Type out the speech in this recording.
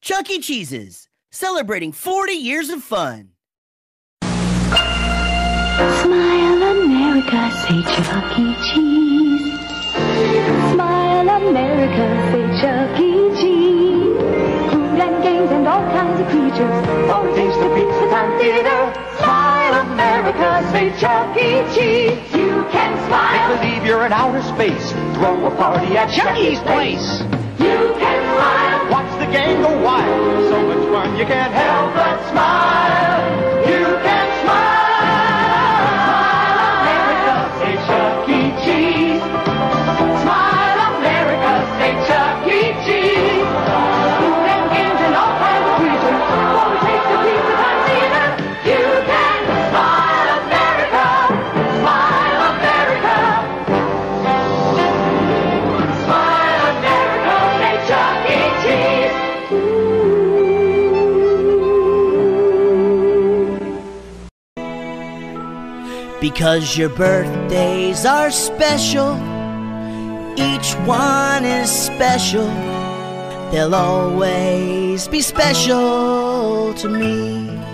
Chuck E. Cheese's, celebrating 40 years of fun. Smile, America, say Chuck E. Cheese. Smile, America, say Chuck E. Cheese. Food and games and all kinds of creatures. For a taste of pizza and theater. Smile, America, say Chuck E. Cheese. You can smile. Make believe you're in outer space. Throw a party at Chuck E.'s place. You can smile. Watch the game go wild. So much fun you can't help but smile. You can smile. America, say Chuck E. Cheese. Smile, America, say Chuck E. Cheese. Food and games and all kinds of creatures. For a taste of pizza and theater. You can smile, America. Smile, America. Smile, America, say Chuck E. Cheese. Because your birthdays are special, each one is special. They'll always be special to me.